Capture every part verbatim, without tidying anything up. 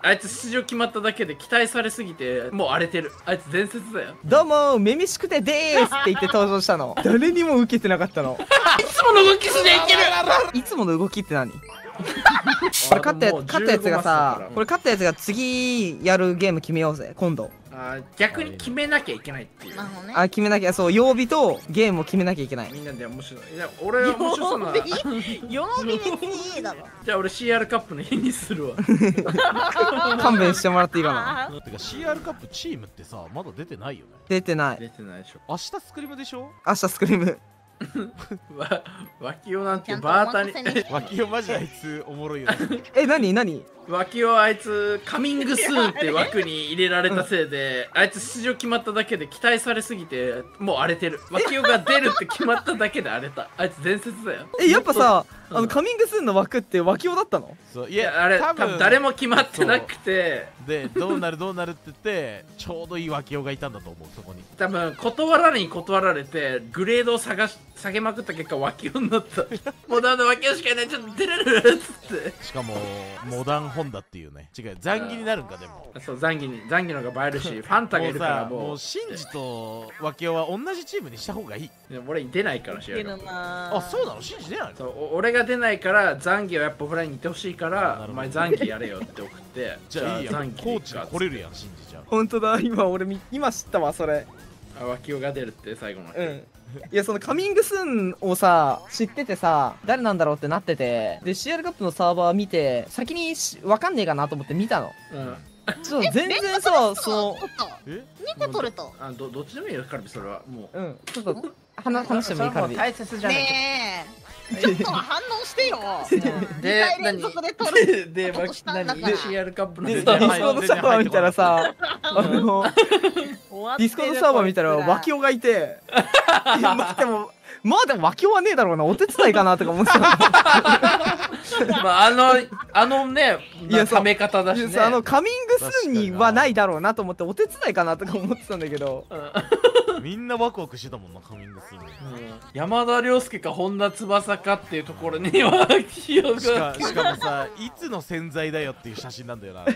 あいつ出場決まっただけで期待されすぎてもう荒れてる。あいつ伝説だよ。 どうもめめしくてでーすって言って登場したの。誰にも受けてなかったの。 いつもの動きすりゃいける。 いつもの動きって何？これ勝ったや勝ったやつがさ、これ勝ったやつが次やるゲーム決めようぜ今度。 あ、逆に決めなきゃいけないっていう。 あ、決めなきゃ、そう、曜日とゲームを決めなきゃいけない。 みんなで面白い。いや、俺は面白そうな。 曜日別にいいだろ。 じゃあ俺 シーアール カップの日にするわ。 勘弁してもらっていいかな。 てか シーアール カップチームってさ、まだ出てないよね。 出てない。 出てないでしょ。 明日スクリームでしょ。 明日スクリーム。 わ、脇尾なんてバータに。 脇尾マジあいつおもろいよね。 え、なになに？ 脇尾あいつカミングスーンって枠に入れられたせいで、あいつ出場決まっただけで期待されすぎてもう荒れてる。脇尾が出るって決まっただけで荒れた。あいつ伝説だよ。 え、やっぱさ、あのカミングスーンの枠って脇尾だったの？ そう、いいや、あれ多分誰も決まってなくて、 でどうなるどうなるって言ってちょうどいい脇尾がいたんだと思う。そこに多分断られに断られてグレードを探し下げまくった結果脇尾になった。もうなんだ脇尾しかいない、ちょっと出れるっつって。 しかもモダンホンダっていうね。違う、残儀になるんか。でもそう、残儀に残儀の方が映えるしファンタがいるからもうもうシンジと脇尾は同じチームにした方がいい。 でも俺出ないからしよう。 あ、そうなの？シンジ出ないの？ そう、俺が出ないから残儀はやっぱオフラインにいてほしいからお前残儀やれよって送ってじゃあいいやん、コーチが来れるやん、シンジ。じゃん。 本当だ、今俺今知ったわそれ。 あ、脇尾が出るって最後の。 うん。いや、そのカミングスーンをさ知っててさ、誰なんだろうってなってて、で シーアール カップのサーバー見て先にわかんねえかなと思って見たの。うん。ちょっと全然さ、そのえにこ取れた。 あ、どどっちでもいいよカルビ、それはもう。うん。ちょっと話話してもいいカルビ。 大切じゃない。 ねえ。ちょっと反応してよ。 で、 連続で取る。 で、何 シーアール カップのディスコードサーバー見たらさ、あのディスコードサーバー見たら脇尾がいて、いや、まあでもまあでも脇尾はねえだろうな、お手伝いかなとか思ってた。 まああのあのね、ため方だしね。 あのカミングスーンにはないだろうなと思って、お手伝いかなとか思ってたんだけど。 みんなワクワクしてたもんな、カミングスーン。 山田涼介か本田翼かっていうところには気をしかしかもさ、いつの洗剤だよっていう写真なんだよな。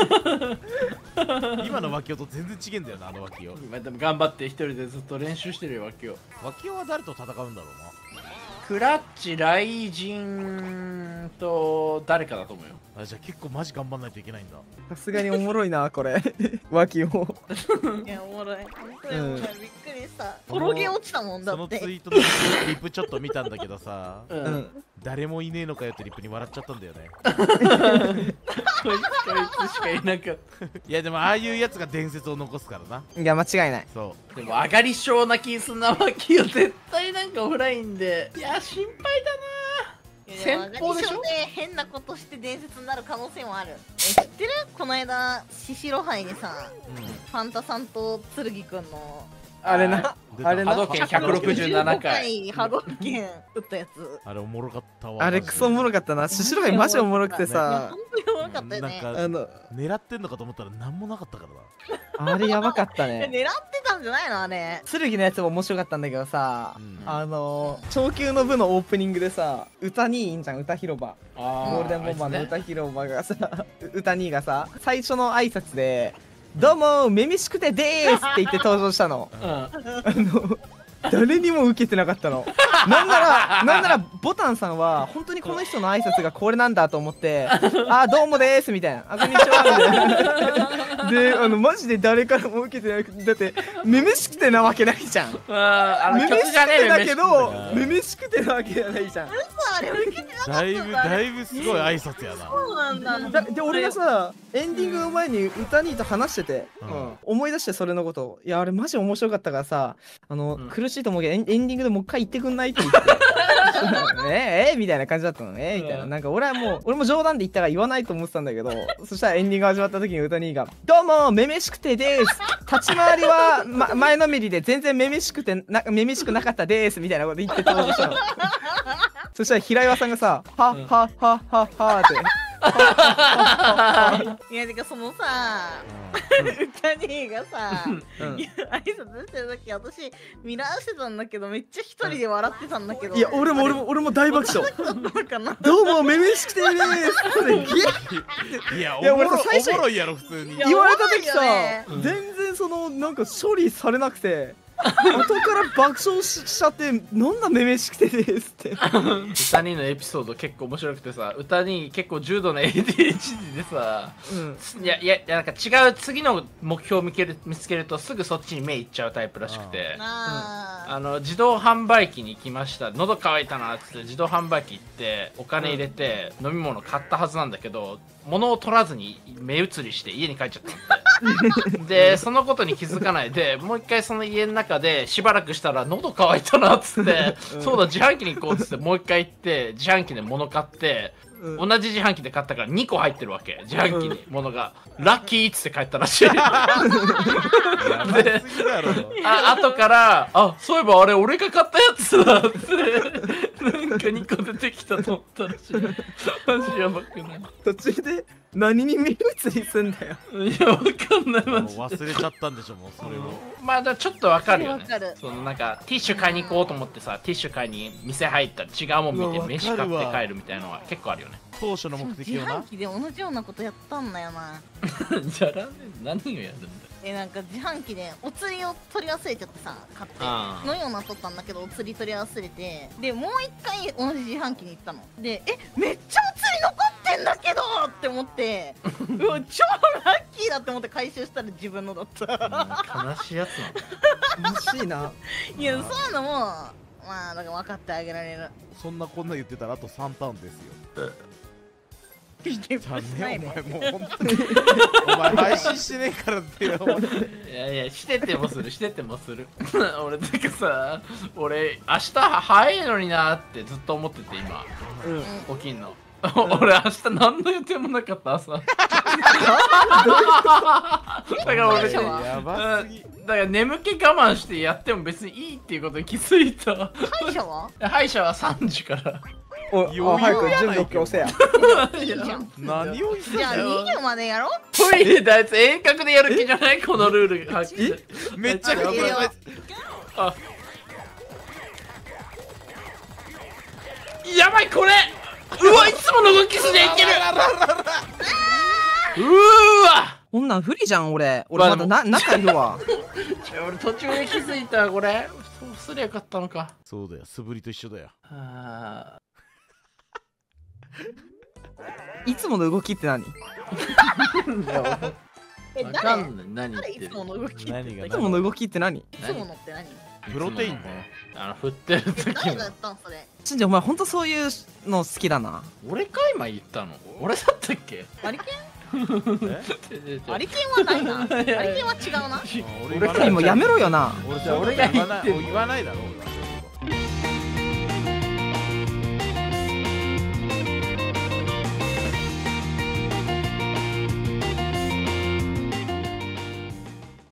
今の脇尾と全然違えんだよな、あの脇尾。 今でも頑張って一人でずっと練習してるよ脇尾。 脇尾は誰と戦うんだろうな。 クラッチ、ライジンと誰かだと思うよ。 あ、じゃあ結構マジ頑張んないといけないんだ。 さすがにおもろいなこれ。脇尾。 いや、おもろい。本当におもろい。びっくりした。転げ落ちたもんだって。 そのツイートのリプちょっと見たんだけどさ、うん、誰もいねえのかよってリプに笑っちゃったんだよね。 こいつしかいなかった。 いやでもああいうやつが伝説を残すからな。 いや間違いない。 そう。 でも上がり症な気すんな脇尾、絶対なんかオフラインで。いや心配だな。 先方でしょ。変なことして伝説になる可能性もある。え、知ってる？この間シシロ杯にさ、ファンタさんと剣くんのあれな、あれな、 波動拳ひゃくろくじゅうななかい波動拳打ったやつ。 あれおもろかったわ。 あれクソおもろかったな。シシロ杯マジおもろくてさ、 本当におもろかったよね。 あの狙ってんのかと思ったら何もなかったからな。あれやばかったね。 狙ってたんじゃないのあれ。 剣のやつも面白かったんだけどさ、あの超級の部のオープニングでさ、歌にいいんじゃん、歌広場。ゴールデンボンバーの歌広場がさ、歌にがさ、最初の挨拶で。どうもめめしくてでーすって言って登場したの。うん、あの誰にも受けてなかったの。なんならなんならボタンさんは本当にこの人の挨拶がこれなんだと思って「あどうもでーす」みたいな「あこんにちは」みたいな。であのマジで誰からも受けてなくて、だってめめしくてなわけないじゃん。めめしくてだけどめめしくてなわけじゃないじゃん。 だいぶだいぶすごい挨拶やな。 そうなんだ。 で俺がさエンディングの前に歌にと話してて、うん、思い出してそれのこと。いやあれマジ面白かったからさ、あの、うん、苦しいと思うけどエンディングでもう一回言ってくんないって言ってええみたいな感じだったのね。みたいな、なんか俺はもう俺も冗談で言ったから言わないと思ってたんだけど、そしたらエンディング始まった時に歌にが「どうもめめしくてです立ち回りは、ま、前のめりで全然めめしくてなめめしくなかったです」みたいなこと言って登場したの。そしたら平岩さんがさ「はっはっはっはっは」っていやてかそのさ歌兄がさうん挨拶してる時私ミラーしてたんだけどめっちゃ一人で笑ってたんだけどいや俺も俺も俺も大爆笑。 だったのかな。 どうもめめしくてーですいや、おいやもろ俺さ最初おもろいやろ、普通に。 いや言われた時さ、 おもろいよね全然そのなんか処理されなくて後から爆笑しちゃってなんだめめしくてですって歌にのエピソード結構面白くてさ、歌に結構重度の エーディーエイチディー でさ、 うんいやいやいや、なんか違う次の目標を見つける見つけるとすぐそっちに目いっちゃうタイプらしくて、 ああの自動販売機に行きました、喉乾いたなっつって自動販売機行ってお金入れて飲み物買ったはずなんだけど、物を取らずに目移りして家に帰っちゃったんででそのことに気づかないでもう一回その家の中でしばらくしたら喉乾いたなっつって、 うんそうだ自販機に行こうっつってもう一回行って自販機で物買って、 うん同じ自販機で買ったからにこ入ってるわけ、自販機に物が、ラッキーっつって帰ったらしいやばすぎだろ。 あ後からあそういえばあれ俺が買ったやつだってなんかにこ出てきたと思ったらしい。マジやばくない？ 途中で何に目移りすんだよ。 いやわかんないもうマジで。 忘れちゃったんでしょ、もうそれを。 まあだちょっとわかるよねわかる。 そのなんかティッシュ買いに行こうと思ってさ、ティッシュ買いに店入ったら違うもん見てうわわかる飯買わって帰るみたいなのは結構あるよね。 当初の目自的をな販。機で同じようなことやったんだよな。 じゃあラーメン何をやるんだよ。 えなんか自販機でお釣りを取り忘れちゃってさ買ってあーのような取ったんだけどお釣り取り忘れてでもう一回同じ自販機に行ったのでえめっちゃお釣り残ってんだけどって思ってうわ超ラッキーだって思って回収したら自分のだったうん悲しいやつなの。 悲しいな。 いやそういうのもまあだから分かってあげられるそんなこんな言ってたらあとさんターンですよ。 否定じゃあしないね、 でお前もう本当に。お前配信してねえからってよ。 いやいやしててもするしててもする俺てかさ俺明日早いのになってずっと思ってて今うん。 起きんの俺明日何の予定もなかった朝だから俺歯医者はやばすぎ。 だから眠気我慢してやっても別にいいっていうことに気づいた歯医者は歯医者はさんじからお余裕あ早くやない準備 OK 押せや。 いいじゃん何を言ってじゃあんだよ。 にじゅうまでやろトイレであいつ遠隔でやる気じゃないこのルールがはっきりめっちゃやばいいいよあやばいこれうわいつもの動きすでいけるうーわこんなん不利じゃん俺。俺まだな仲いるわ。 ちょ俺途中で気づいたこれそうすりゃよかったのかそうだよ、素振りと一緒だよ。 あいつもの動きって何？いーいやえわかんない何言誰いつってるもの動きって何がつもの動きって何？ いつものって何プロテインあの振ってるえ時の誰がやったんそれしんじお前ほんとそういうの好きだな。 俺か今言ったの俺だったっけバリケえンバリケンはないなバリケンは違うな俺俺君もうやめろよな。 俺じゃあ俺が言わない言わないだろうが。